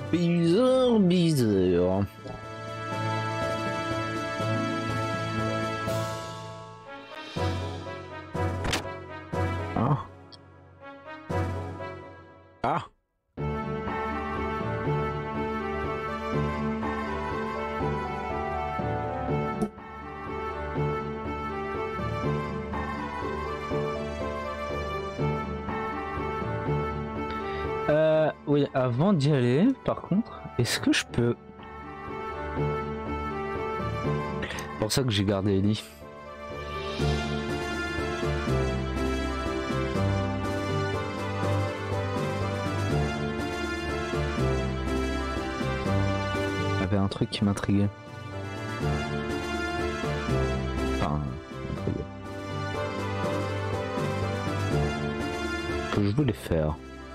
Bizarre, bizarre. Ah. Ah. Oui, avant d'y aller, par contre, est-ce que je peux... C'est pour ça que j'ai gardé Ellie. Il y avait un truc qui m'intriguait. Enfin, m'intriguait. Que je voulais faire.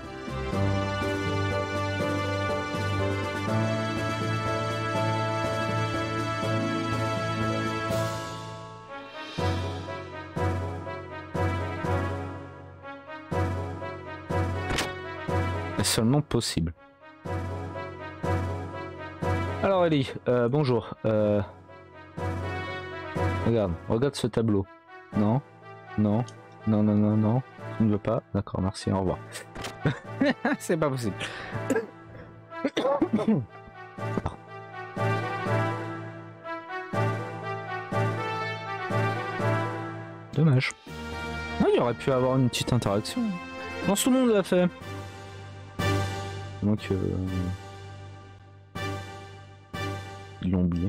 Seulement possible. Alors Ellie, bonjour. Regarde ce tableau. Non, non, non, non, non, non. Tu ne veux pas? D'accord, merci, au revoir. C'est pas possible. Dommage. Ah, il aurait pu avoir une petite interaction. Non, tout le monde l'a fait. Donc ils l'ont oublié.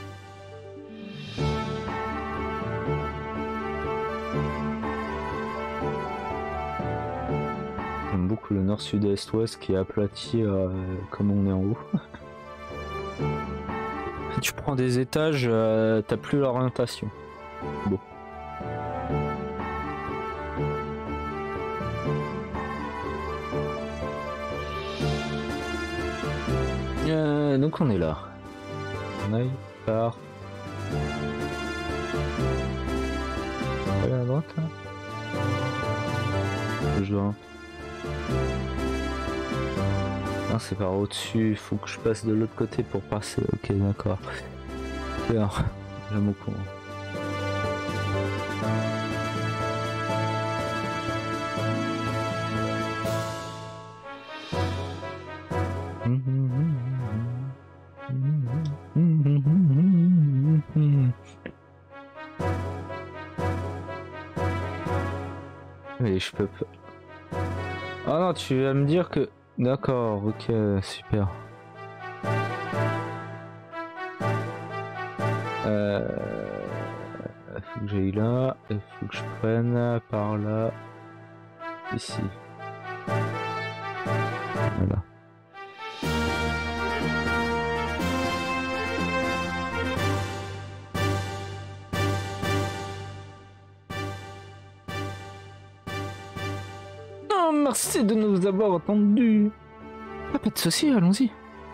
J'aime beaucoup le nord, sud, est, ouest qui est aplati comme on est en haut. Si tu prends des étages, t'as plus l'orientation. Bon. Donc on est là. On aille par... Aller à droite là. Je dois... Ah, c'est par au-dessus, il faut que je passe de l'autre côté pour passer. Ok, d'accord. Alors, j'aime au courant. Mais je peux pas... Ah non, tu vas me dire que... D'accord, ok, super. Faut que j'aille là, il faut que je prenne par là, ici. Voilà. Oh, merci de nous avoir attendus. Ah, pas de soucis, allons-y.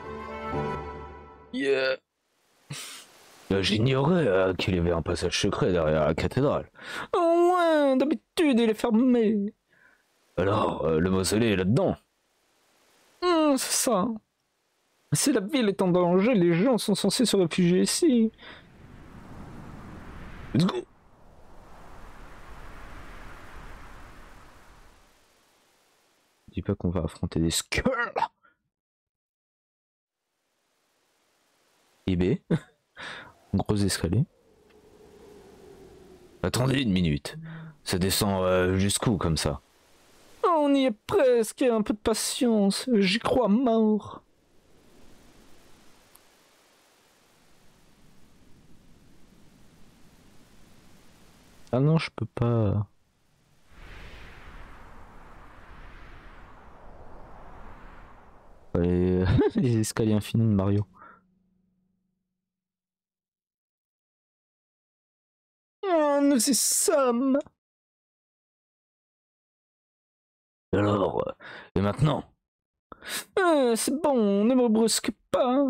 Yeah. J'ignorais qu'il y avait un passage secret derrière la cathédrale. Oh ouais, d'habitude il est fermé. Alors, le mausolée est là-dedans. C'est ça. Si la ville est en danger, les gens sont censés se réfugier ici. Let's go. Dis pas qu'on va affronter des skulls. IB. Gros escalier. Attendez une minute. Ça descend jusqu'où comme ça? On y est presque, un peu de patience. J'y crois mort. Ah non, je peux pas. Les, les escaliers infinis de Mario. Oh, nous y sommes. Alors, et maintenant? C'est bon, ne me brusque pas.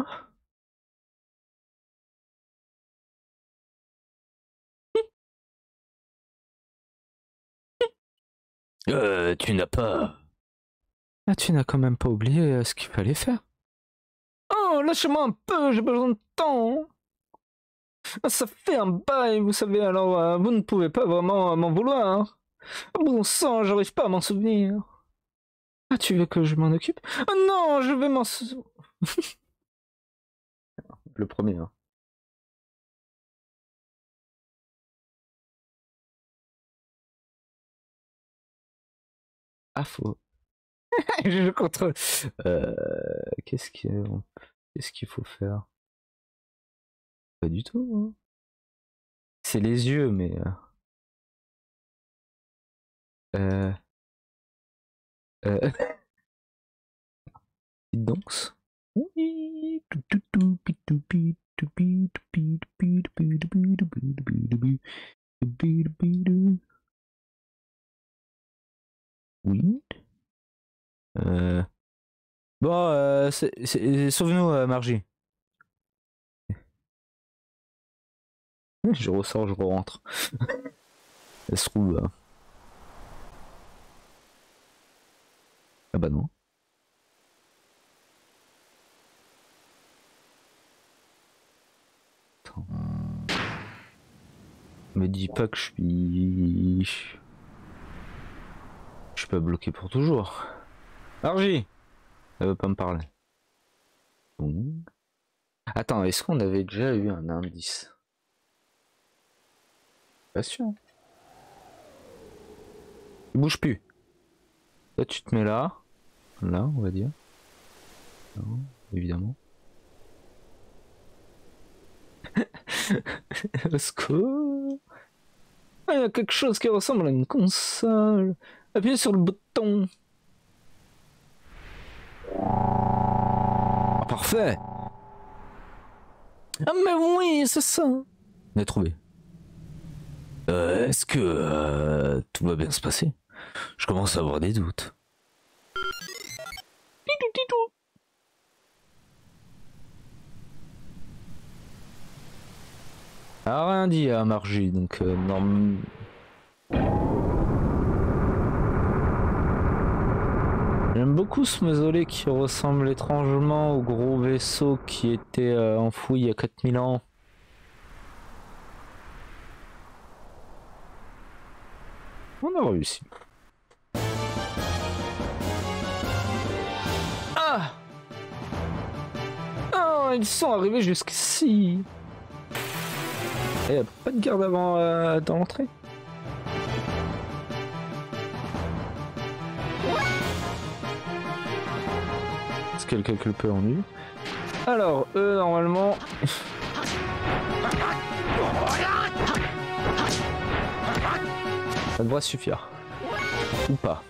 Tu n'as pas... Ah, tu n'as quand même pas oublié ce qu'il fallait faire. Oh, lâchez-moi un peu, j'ai besoin de temps. Ah, ça fait un bail, vous savez, alors vous ne pouvez pas vraiment m'en vouloir. Ah, bon sang, j'arrive pas à m'en souvenir. Ah, tu veux que je m'en occupe? Ah non, je vais m'en... Le premier, hein. Ah, faux. Je contrôle. Qu'est-ce qu'il faut faire? Pas du tout, hein. C'est les yeux, mais... Euh... Petite danse. Oui. Bon, sauve-nous, Margie. Je ressors, je rentre. Elle se roule là. Ah bah non. Attends. Me dis pas que je suis... Je suis pas bloqué pour toujours. Margie! Elle veut pas me parler. Bon. Attends, est-ce qu'on avait déjà eu un indice? Pas sûr. Il bouge plus. Toi tu te mets là. Là, on va dire. Non, évidemment. Au secours. Ah, il y a quelque chose qui ressemble à une console. Appuyez sur le bouton. Ah, parfait. Ah mais oui, c'est ça. On a trouvé. Est-ce que tout va bien se passer? Je commence à avoir des doutes. Ah, rien dit à Margie, donc non. J'aime beaucoup ce mausolée qui ressemble étrangement au gros vaisseau qui était enfoui il y a 4000 ans. On a réussi. Ah! Oh, ils sont arrivés jusqu'ici. Il n'y a pas de garde avant dans l'entrée. Est-ce qu'elle calcule peu en nu? Alors, eux, normalement... Ça devrait suffire. Ou pas.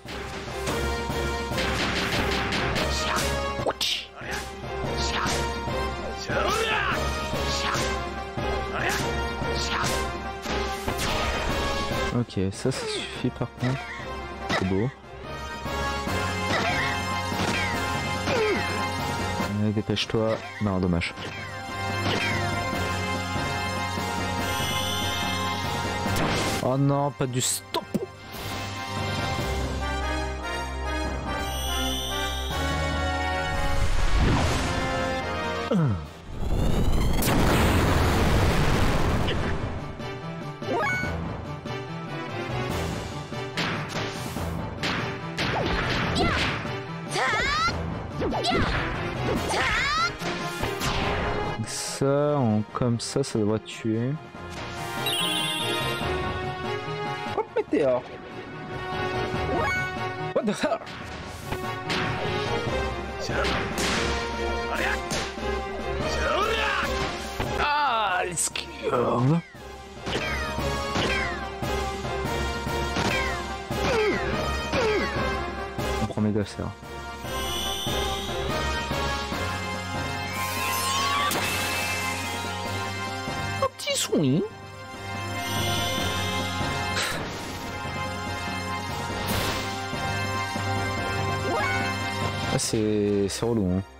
Ok, ça suffit par contre. C'est beau. Dépêche-toi. Non, dommage. Oh non, pas du stop. Ça, comme ça devrait tuer. Oh, météore! What the hell? Ah, l'esquive! On prend méga serre. Oui. Ah, c'est relou, hein.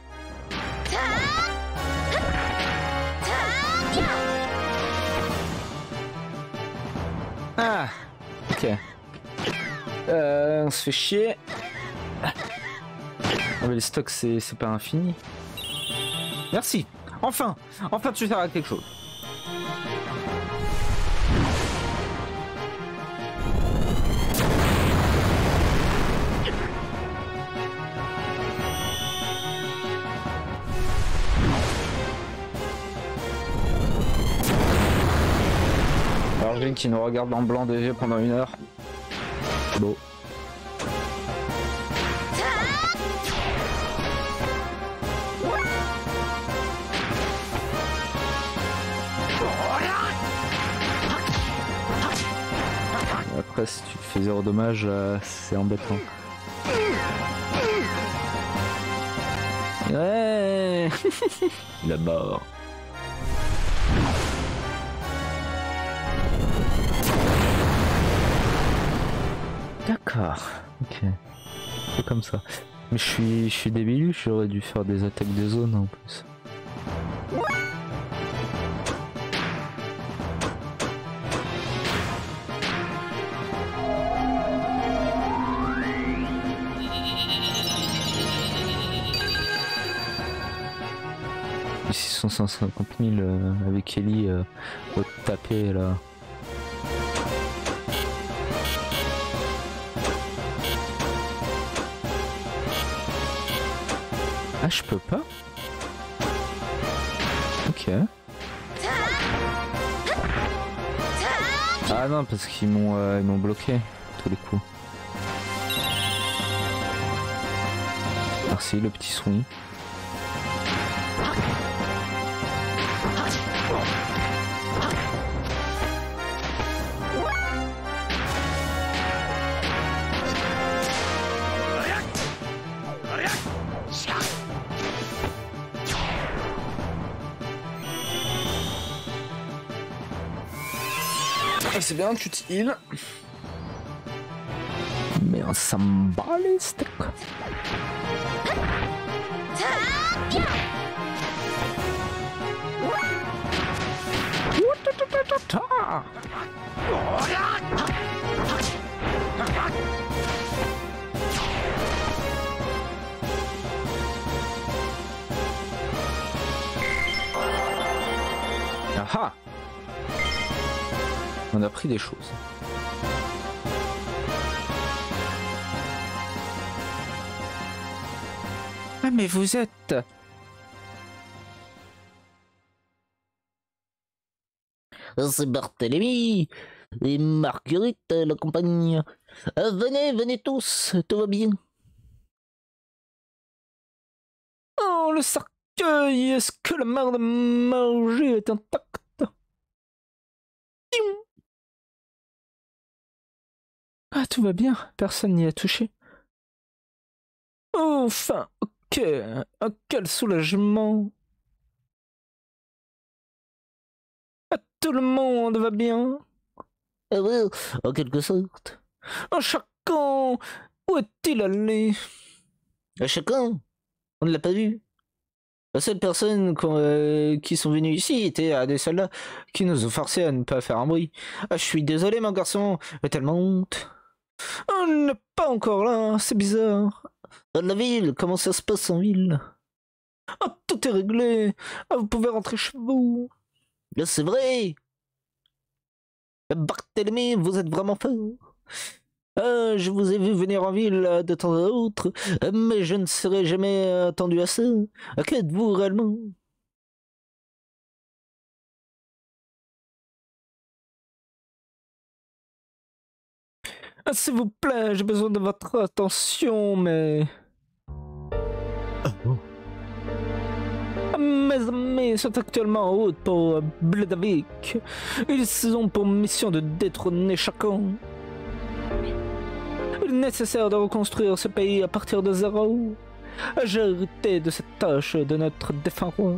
Ah, ok. On se fait chier. Ah, mais les stocks c'est pas infini. Merci. Enfin, enfin tu sers à quelque chose. Alors Jane qui nous regarde en blanc des yeux pendant 1 heure. Beau. Après si tu te fais 0 dommage, c'est embêtant. Ouais. La mort. D'accord, ok. C'est comme ça. Mais je suis débile, j'aurais dû faire des attaques de zone en plus. Ils sont 150 000 avec Ellie au taper là. Ah, je peux pas? Ok. Ah non, parce qu'ils m'ont bloqué tous les coups. Merci le petit swing. C'est bien, tu te heal. Mais on s'en bat les steaks. Ah! On a pris des choses. Ah mais vous êtes... C'est Barthélemy et Marguerite, la compagnie. Venez, venez tous, tout va bien. Oh, le cercueil, est-ce que la mère de Margie est intacte? Ah, tout va bien, personne n'y a touché. Enfin, ok, quel soulagement. Ah, tout le monde va bien. Ah oui, en quelque sorte. Un chacun, où est-il allé? Un chacun? On ne l'a pas vu. La seule personne qui sont venus ici était des soldats qui nous ont forcés à ne pas faire un bruit. Ah, je suis désolé, mon garçon, j'ai tellement honte. On n'est pas encore là, c'est bizarre. La ville, comment ça se passe en ville? Ah, tout est réglé. Ah, vous pouvez rentrer chez vous. C'est vrai. Barthélemy, vous êtes vraiment fort. Je vous ai vu venir en ville de temps à autre, mais je ne serai jamais attendu à ça. Qu'êtes-vous réellement? S'il vous plaît, j'ai besoin de votre attention, mais... Mes amis sont actuellement en route pour Bledavik. Ils ont pour mission de détrôner chacun. Il est nécessaire de reconstruire ce pays à partir de zéro. J'ai hérité de cette tâche de notre défunt roi.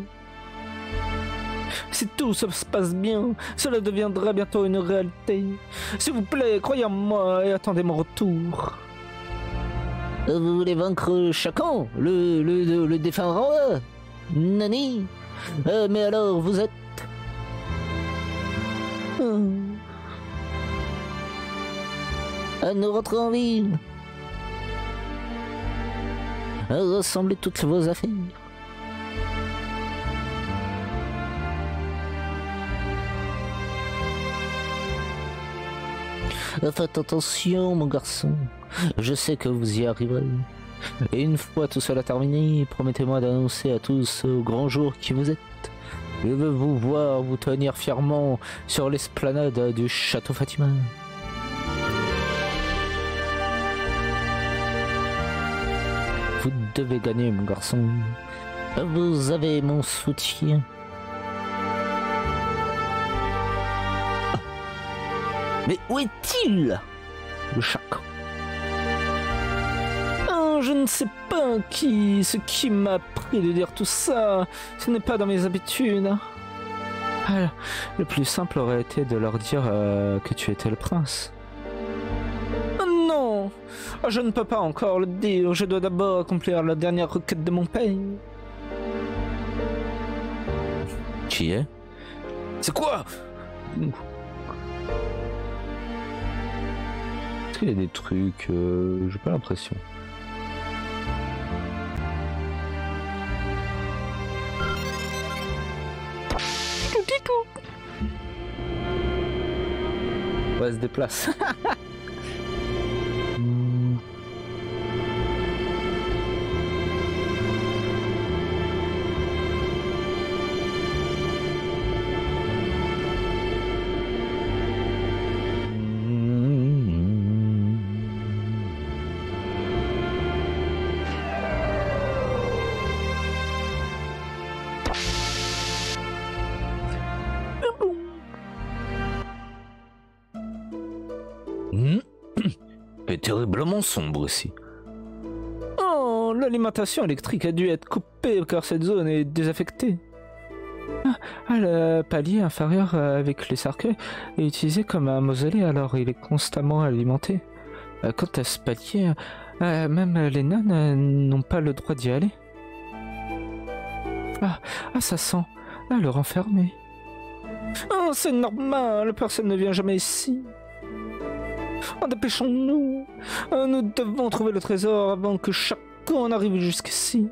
Si tout se passe bien, cela deviendra bientôt une réalité. S'il vous plaît, croyez en moi et attendez mon retour. Vous voulez vaincre chacun, le défunt roi? Nani? Mais alors, vous êtes... Nous rentrons en ville. Rassemblez toutes vos affaires. Faites attention, mon garçon. Je sais que vous y arriverez. Et une fois tout cela terminé, promettez-moi d'annoncer à tous au grand jour qui vous êtes. Je veux vous voir vous tenir fièrement sur l'esplanade du château Fatima. Vous devez gagner, mon garçon. Vous avez mon soutien. Mais où est-il, le chacal? Je ne sais pas ce qui m'a appris de dire tout ça. Ce n'est pas dans mes habitudes. Alors, le plus simple aurait été de leur dire que tu étais le prince. Non, je ne peux pas encore le dire. Je dois d'abord accomplir la dernière requête de mon père. Qui est? C'est quoi? Est-ce qu'il y a des trucs... j'ai pas l'impression. Ouais, elle se déplace. Terriblement sombre ici. Oh, l'alimentation électrique a dû être coupée car cette zone est désaffectée. Le palier inférieur avec les cercueils est utilisé comme un mausolée, alors il est constamment alimenté. Quant à ce palier, même les nonnes n'ont pas le droit d'y aller. Ça sent le renfermé. Oh, c'est normal, personne ne vient jamais ici. Dépêchons-nous. Nous devons trouver le trésor avant que chacun n'arrive jusqu'ici.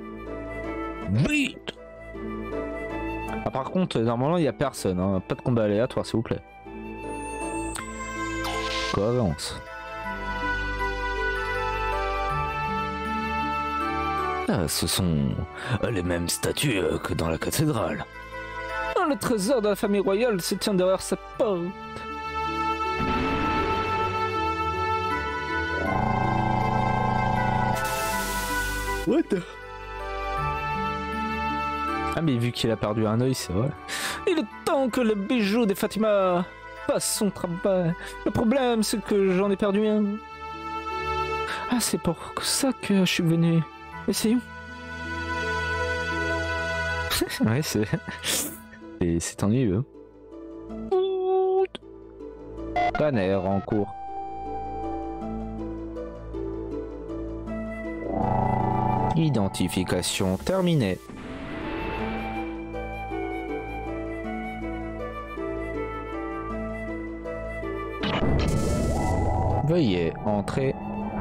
Vite. Par contre, normalement, il n'y a personne. Hein. Pas de combat aléatoire, s'il vous plaît. Quoi avance. Ce sont les mêmes statues que dans la cathédrale. Le trésor de la famille royale se tient derrière sa porte. What the... mais vu qu'il a perdu un œil, c'est vrai. Il est temps que le bijou des Fatima fasse son travail. Le problème, c'est que j'en ai perdu un. C'est pour ça que je suis venu. Essayons. Ouais, c'est ennuyeux. Banner en cours. Identification terminée. Veuillez entrer.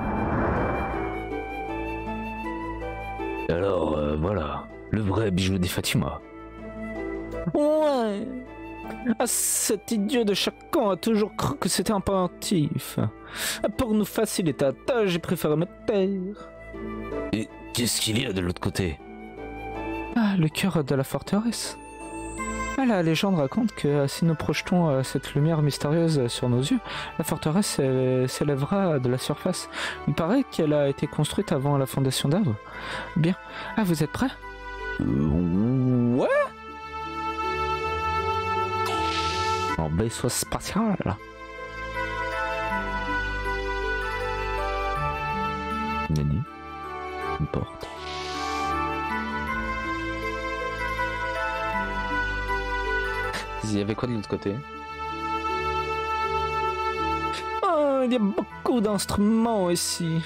Alors, voilà, le vrai bijou des Fatima. Ouais. Cet idiot de chacun a toujours cru que c'était un pendentif. Pour nous faciliter la tâche, j'ai préféré me taire. Et qu'est-ce qu'il y a de l'autre côté? Le cœur de la forteresse. La légende raconte que si nous projetons cette lumière mystérieuse sur nos yeux, la forteresse s'élèvera de la surface. Il paraît qu'elle a été construite avant la fondation d'Avre. Bien. Vous êtes prêts? Ouais. En vaisseau spatial. Nani. Une porte. Il y avait quoi de l'autre côté? Il y a beaucoup d'instruments ici.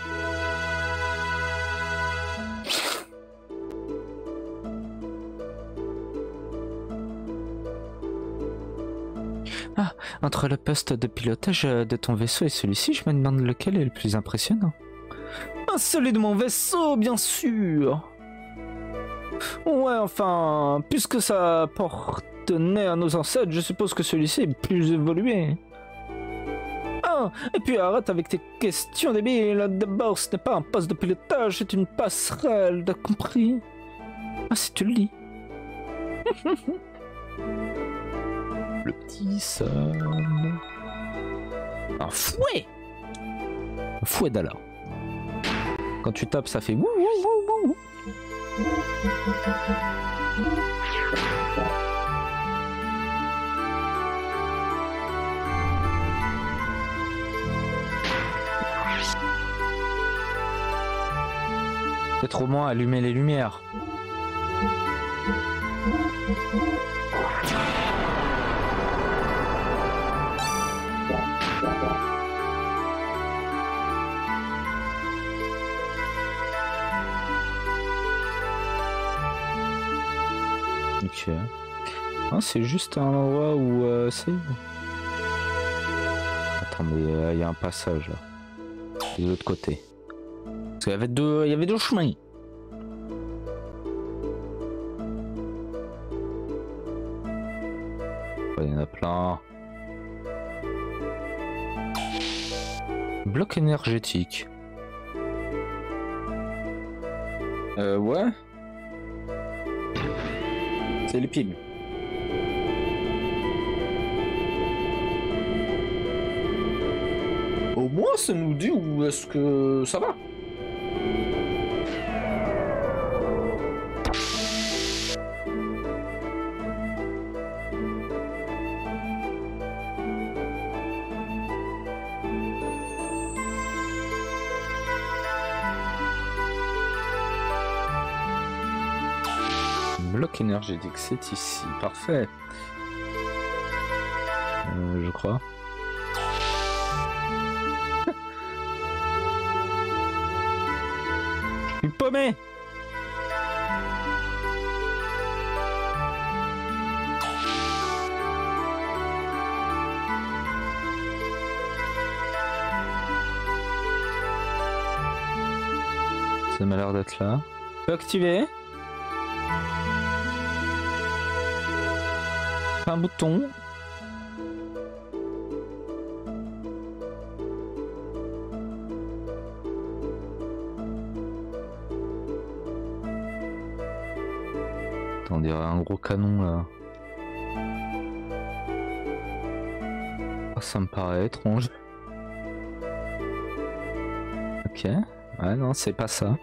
Entre le poste de pilotage de ton vaisseau et celui-ci, je me demande lequel est le plus impressionnant. Celui de mon vaisseau, bien sûr. Ouais, enfin, puisque ça appartenait à nos ancêtres, je suppose que celui-ci est plus évolué. Oh, et puis arrête avec tes questions débiles. D'abord, ce n'est pas un poste de pilotage, c'est une passerelle, t'as compris? Ah, si tu le lis. Le petit Sam. Un fouet! Un fouet d'Allah. Quand tu tapes, ça fait wouh wouh wouh wouh. Peut-être au moins allumer les lumières. Ok. Ah, c'est juste un endroit où c'est... Attends, mais il y a un passage là. De l'autre côté. Parce qu'il y avait deux chemins. Il y en a plein. Bloc énergétique. Ouais. C'est les piles. Au moins ça nous dit où est-ce que ça va. Bloc énergétique, c'est ici, parfait. Je crois. Je suis paumé. Ça m'a l'air d'être là. Je peux activer. Un bouton. On dirait un gros canon là. Oh, ça me paraît étrange. Ok. Ouais, non, c'est pas ça.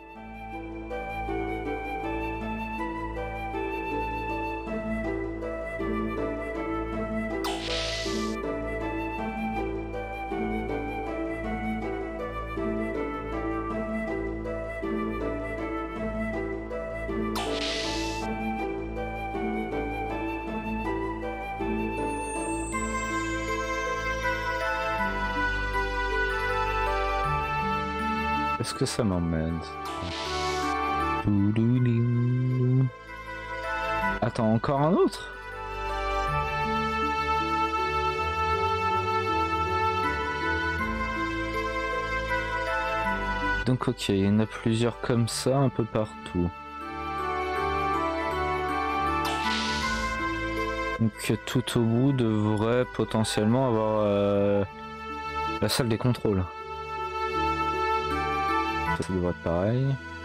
Est-ce que ça m'emmène? Attends, encore un autre? Donc ok, il y en a plusieurs comme ça un peu partout. Donc tout au bout devrait potentiellement avoir la salle des contrôles. Ça devrait être pareil.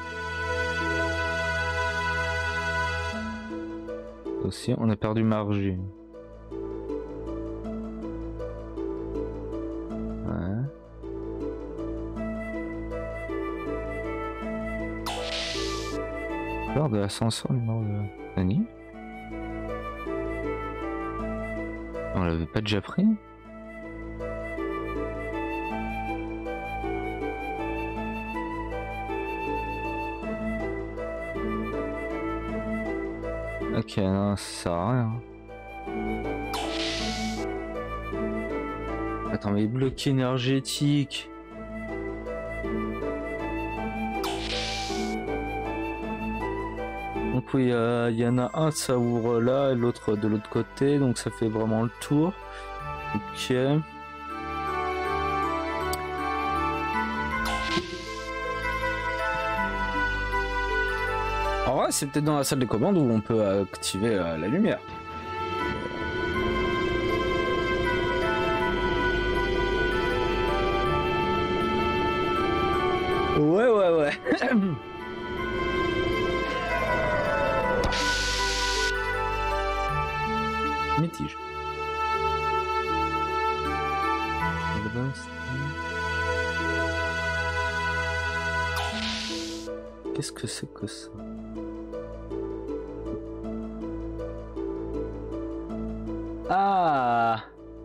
Aussi, on a perdu Margie. Ouais. Lors de l'ascenseur numéro de Annie. On l'avait pas déjà pris? Ok, non, ça sert à rien. Attends, mais bloc énergétique. Donc oui, il y en a un, ça ouvre là, et l'autre de l'autre côté, donc ça fait vraiment le tour. Ok. En vrai, c'est peut-être dans la salle de commande où on peut activer la lumière. Ouais, ouais, ouais. Mitige. Qu'est-ce que c'est que ça? Ah,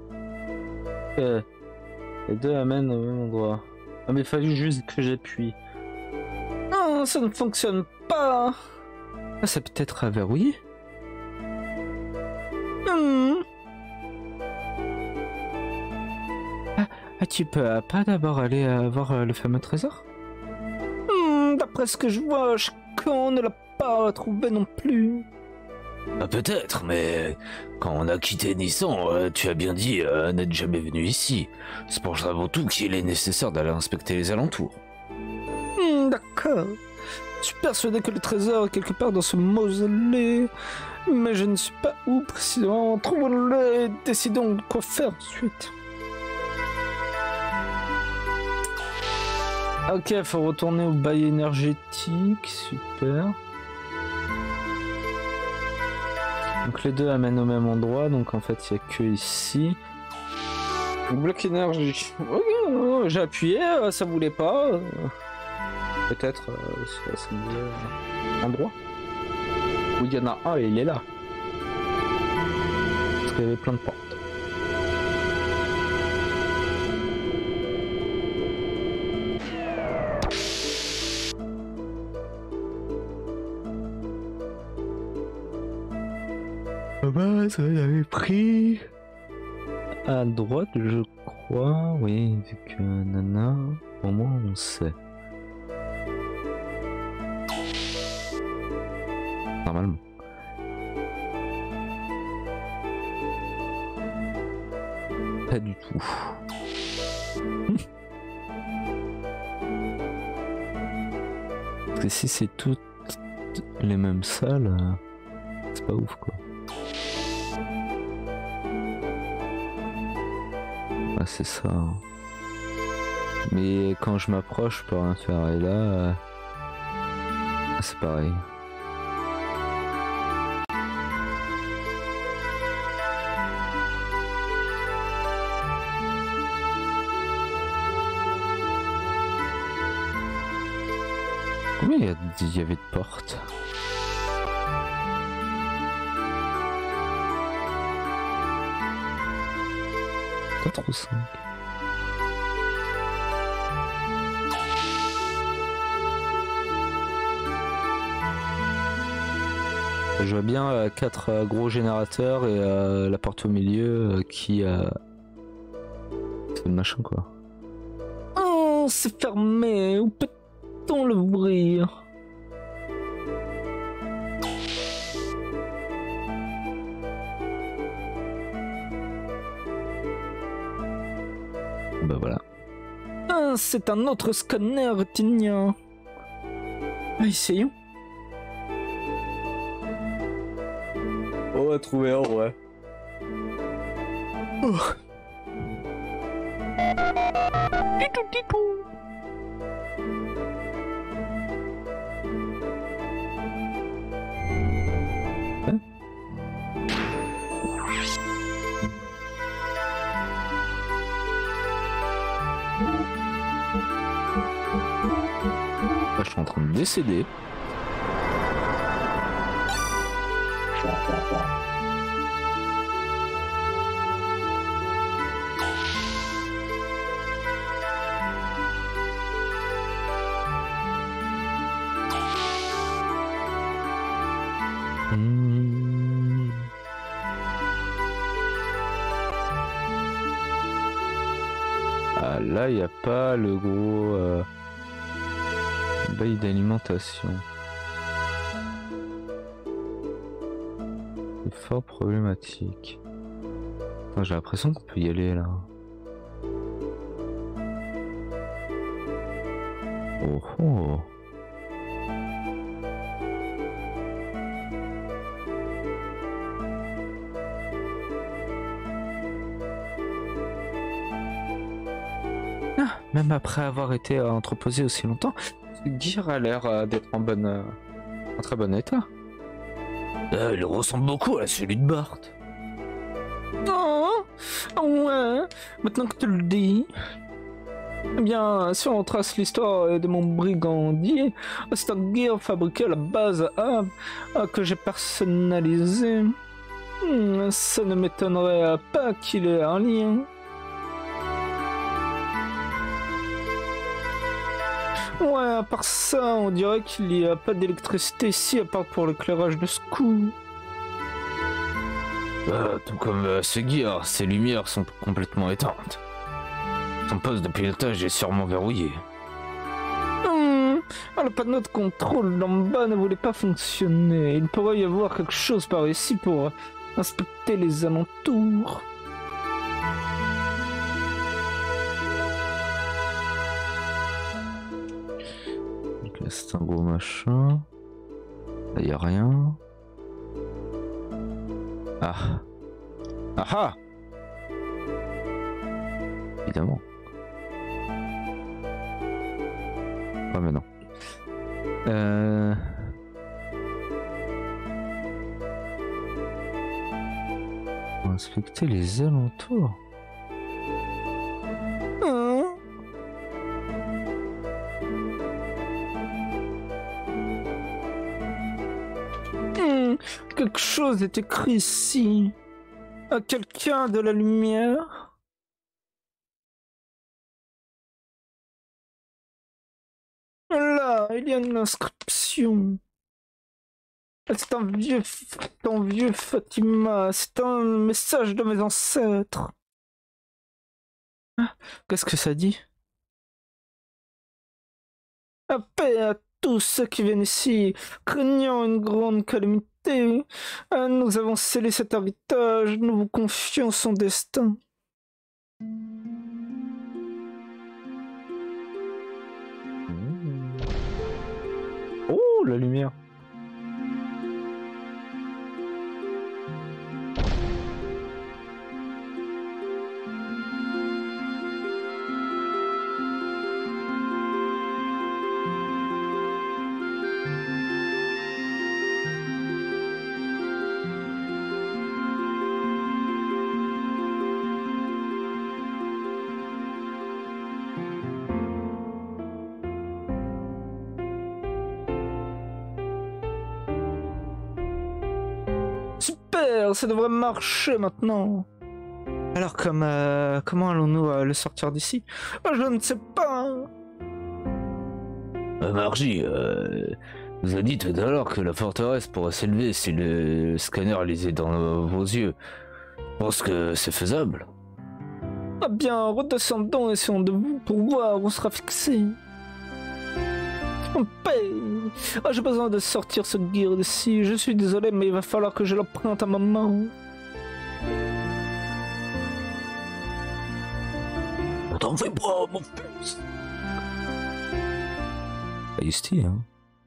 les deux amènent au même endroit. Ah mais il fallait juste que j'appuie. Non, ça ne fonctionne pas. Ah, c'est peut-être à verrouiller. Tu peux pas d'abord aller voir le fameux trésor? D'après ce que je vois, Shakan ne l'a pas trouvé non plus. Ah, peut-être, mais quand on a quitté Nissan, tu as bien dit n'être jamais venu ici. C'est pour ça avant tout qu'il est nécessaire d'aller inspecter les alentours. D'accord. Je suis persuadé que le trésor est quelque part dans ce mausolée, mais je ne sais pas où précisément. Trouvons-le et décidons de quoi faire ensuite. Ok, faut retourner au bail énergétique, super. Donc les deux amènent au même endroit, donc en fait il n'y a que ici. Bloc énergie. Oh, j'ai appuyé, ça voulait pas. Peut-être ça voulait endroit. Où il y en a un et il est là. Parce qu'il y avait plein de portes. Bah, ça avait pris à droite, je crois. Oui, vu que Nana, au moins on sait. Normalement. Pas du tout. Parce que si c'est toutes les mêmes salles, c'est pas ouf quoi. Ah, c'est ça. Mais quand je m'approche, je peux rien faire. Et là, c'est pareil. Combien il y avait de portes? Pas trop 5. Je vois bien 4 gros générateurs et la porte au milieu qui c'est le machin quoi. Oh, c'est fermé. Où peut-on l'ouvrir? Bah voilà. Ah, c'est un autre scanner rétinien. Essayons. On va trouver un ouais. Oh. Titou titou. Hein? Je suis en train de décéder. Ah, là, il n'y a pas le gros bail d'alimentation. C'est fort problématique. J'ai l'impression qu'on peut y aller là. Oh oh. Ah. même après avoir été entreposé aussi longtemps, ce gear a l'air d'être en très bon état. Il ressemble beaucoup à celui de Bart. Oh, ouais, maintenant que tu le dis. Eh bien, si on trace l'histoire de mon brigandier, c'est un gear fabriqué à la base que j'ai personnalisé. Ça ne m'étonnerait pas qu'il ait un lien. Ouais, à part ça, on dirait qu'il n'y a pas d'électricité ici, à part pour l'éclairage de secours. Tout comme ce gear, ses lumières sont complètement éteintes. Son poste de pilotage est sûrement verrouillé. Le panneau de contrôle en bas ne voulait pas fonctionner. Il pourrait y avoir quelque chose par ici pour inspecter les alentours. Donc là c'est un gros machin. Là y a rien. Ah. Ah ah. Évidemment. Ah mais non. On va inspecter les alentours. Quelque chose est écrit ici. À quelqu'un de la lumière. Là, il y a une inscription. C'est un vieux Fatima. C'est un message de mes ancêtres. Qu'est-ce que ça dit? La paix à tous ceux qui viennent ici, craignant une grande calamité. Nous avons scellé cet héritage, nous vous confions son destin. Oh, la lumière. Super, ça devrait marcher maintenant. Alors comment allons-nous le sortir d'ici? Je ne sais pas. Margie, vous a dit tout à l'heure que la forteresse pourrait s'élever si le scanner lisait dans vos yeux. Je pense que c'est faisable. Ah bien, redescendons et essayons de pour voir où on sera fixé. J'ai besoin de sortir ce gear d'ici. Je suis désolé, mais il va falloir que je l'emprunte à maman. T'en fais pas, mon fils. Ici, hein.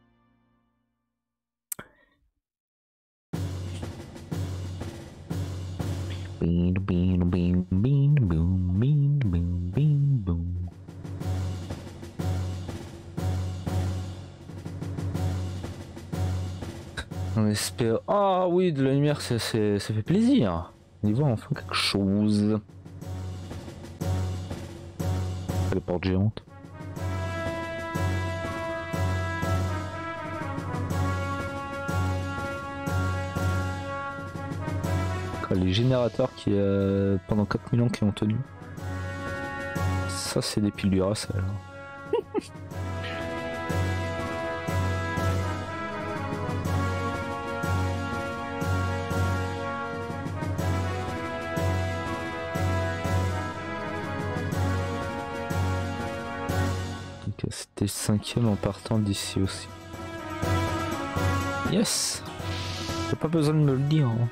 On espère. Ah oui, de la lumière, ça fait plaisir. On y voit enfin quelque chose. Les portes géantes. Les générateurs qui pendant 4000 ans qui ont tenu. Ça c'est des piles Duracell. Ok, c'était le 5e en partant d'ici aussi. Yes. T'as pas besoin de me le dire. Hein.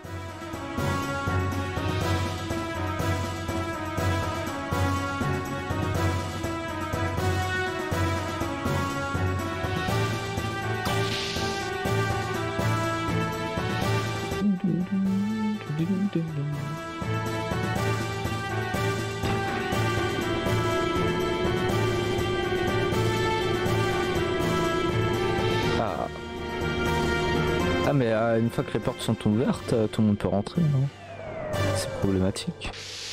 Ah mais une fois que les portes sont ouvertes, tout le monde peut rentrer. Hein. C'est problématique.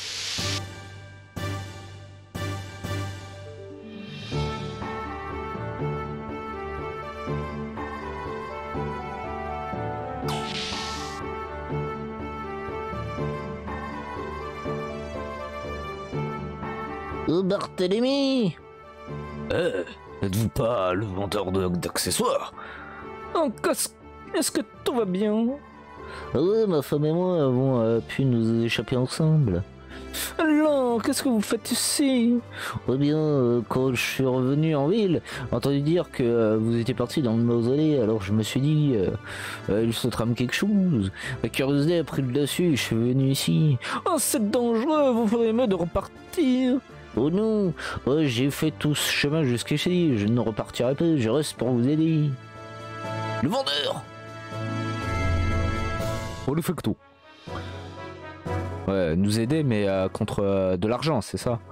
Oh Barthélemy! N'êtes-vous pas le vendeur d'accessoires? Est-ce que tout va bien? Ah ouais, ma femme et moi avons pu nous échapper ensemble. Alors, qu'est-ce que vous faites ici? Eh bien, quand je suis revenu en ville, j'ai entendu dire que vous étiez parti dans le mausolée, alors je me suis dit, il se trame quelque chose. Ma curiosité a pris le dessus, je suis venu ici. Oh, c'est dangereux, vous feriez mieux de repartir. Oh non, j'ai fait tout ce chemin jusqu'ici, je ne repartirai pas, je reste pour vous aider. Le vendeur! Oh, le facto. Ouais, nous aider, mais contre de l'argent, c'est ça.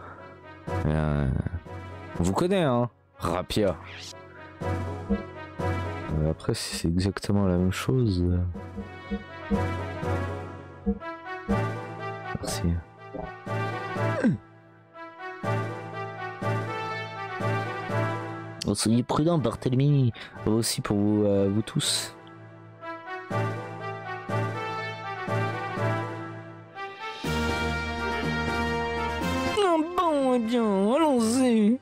On vous connaît, hein, Rapia. Après, si c'est exactement la même chose. Merci. Oh, soyez prudent, Barthélemy. Aussi pour vous, vous tous. Bon, eh bien, allons-y.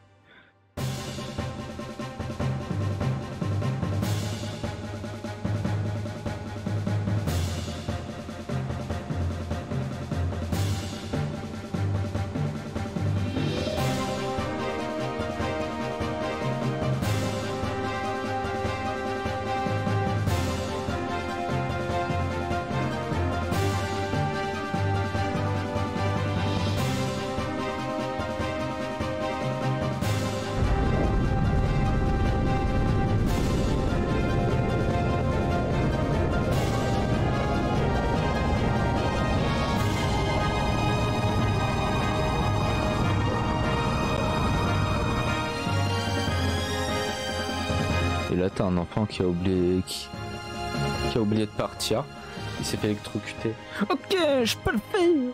Et là, t'as un enfant qui a oublié de partir. Il s'est fait électrocuter. Ok, je peux le faire.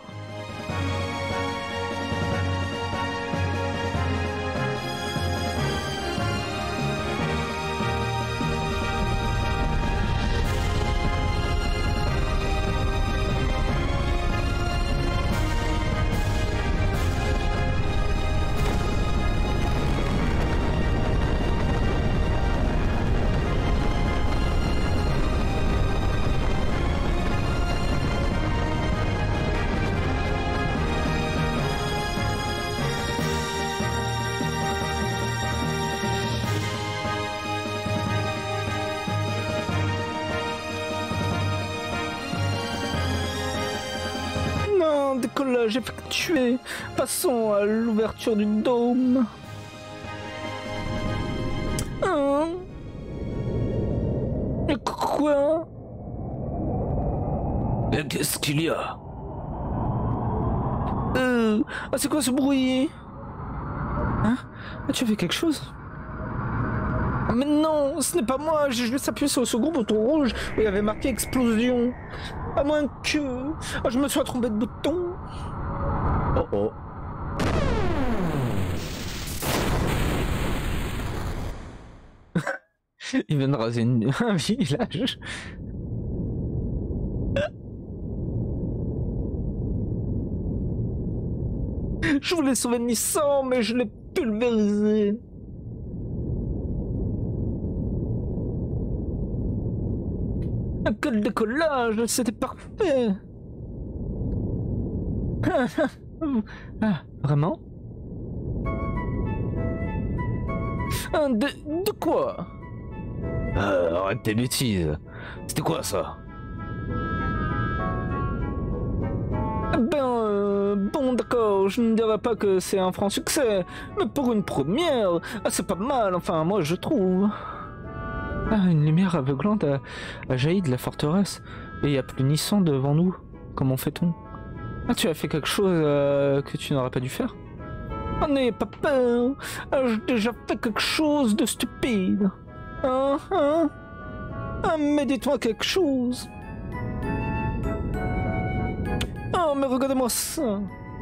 Décollage effectué. Passons à l'ouverture du dôme. Hein? Mais quoi? Mais qu'est-ce qu'il y a? Ah, c'est quoi ce bruit? Hein? Ah, tu as fait quelque chose? Ah, mais non, ce n'est pas moi. J'ai juste appuyé sur ce gros bouton rouge où il y avait marqué explosion. À moins que je me sois trompé de bouton. Oh oh. Il vient de raser un village. Je voulais sauver Nissan, mais je l'ai pulvérisé. Quel décollage, c'était parfait. Ah, vraiment? De quoi? Arrête tes bêtises. C'était quoi ça? Bon d'accord, je ne dirais pas que c'est un franc succès, mais pour une première, c'est pas mal, enfin moi je trouve. Ah, une lumière aveuglante a jailli de la forteresse, et il n'y a plus Nissan devant nous. Comment fait-on? Ah, tu as fait quelque chose que tu n'aurais pas dû faire? Oh, n'ayez pas peur, j'ai déjà fait quelque chose de stupide. Hein? Ah, mais dites-moi quelque chose. Oh, mais regardez-moi ça.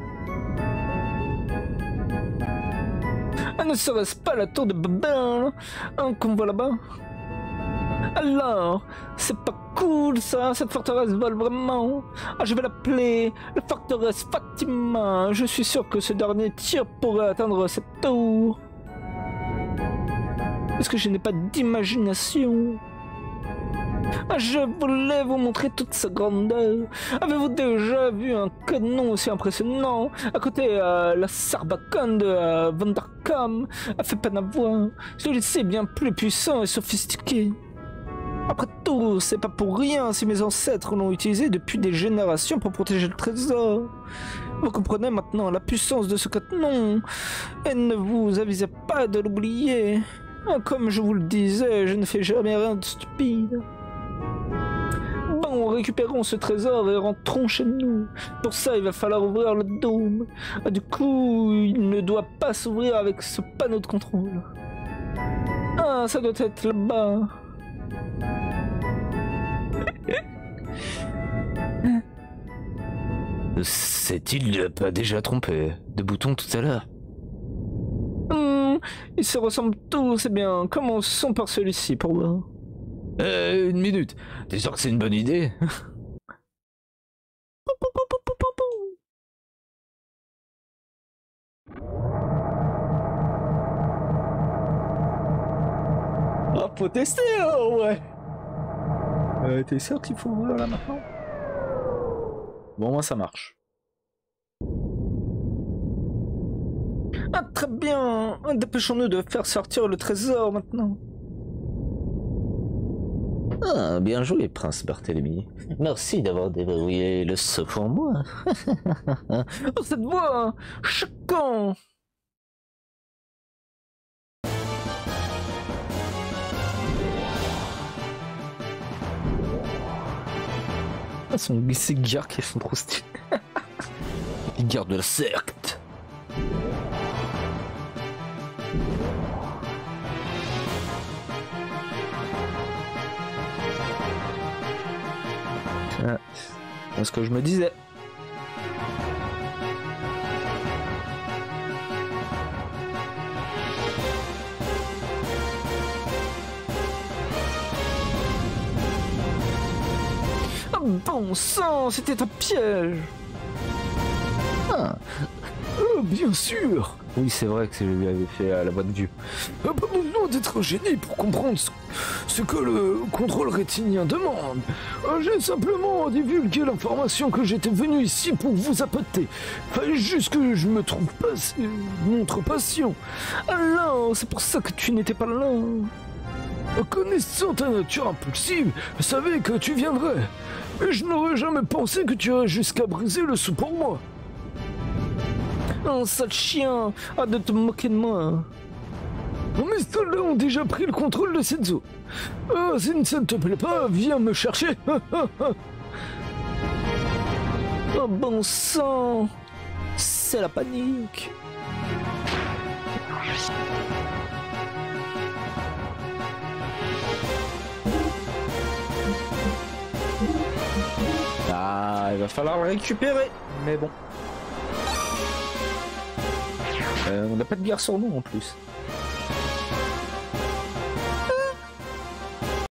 Ah, ne serait-ce pas la tour de Babel qu'on voit là-bas? Alors, c'est pas cool ça, cette forteresse vole vraiment. Ah, je vais l'appeler la forteresse Fatima. Je suis sûr que ce dernier tir pourrait atteindre cette tour. Est-ce que je n'ai pas d'imagination? Ah, je voulais vous montrer toute sa grandeur. Avez-vous déjà vu un canon aussi impressionnant? À côté, la Sarbacane de Vanderkam a fait peine à voir. Celui-ci est bien plus puissant et sophistiqué. Après tout, c'est pas pour rien si mes ancêtres l'ont utilisé depuis des générations pour protéger le trésor. Vous comprenez maintenant la puissance de ce canon et ne vous avisez pas de l'oublier. Comme je vous le disais, je ne fais jamais rien de stupide. Bon, récupérons ce trésor et rentrons chez nous. Pour ça, il va falloir ouvrir le dôme. Du coup, il ne doit pas s'ouvrir avec ce panneau de contrôle. Ah, ça doit être là-bas. S'est-il pas déjà trompé de bouton tout à l'heure? Ils se ressemblent tous, c'est bien. Commençons par celui-ci pour voir. Une minute. T'es sûr que c'est une bonne idée? Ah, faut tester, ouais. T'es sûr qu'il faut ouvrir là maintenant? Bon, moi ça marche. Ah, très bien. Dépêchons-nous de faire sortir le trésor maintenant. Ah, bien joué, Prince Barthélemy. Merci d'avoir déverrouillé le seau pour moi. Oh, cette voix choquant. Ah, ces gardes qui sont trop stylés. Les gardes de la secte. Ah, c'est ce que je me disais. Oh, bon sang, c'était un piège. Ah, bien sûr. Oui, c'est vrai que je lui avais fait à la bonne vue. Pas besoin d'être un génie pour comprendre ce que le contrôle rétinien demande. J'ai simplement divulgué l'information que j'étais venu ici pour vous appâter. Fallait juste que je me montre patient. Alors, c'est pour ça que tu n'étais pas là. Connaissant ta nature impulsive, je savais que tu viendrais. Et je n'aurais jamais pensé que tu irais jusqu'à briser le sou pour moi. Oh, sale chien, hâte de te moquer de moi. Mes soldats ont déjà pris le contrôle de cette zone. Si ça ne te plaît pas, viens me chercher. Oh, bon sang, c'est la panique. Ah, il va falloir le récupérer, mais bon. On n'a pas de bière sur nous en plus.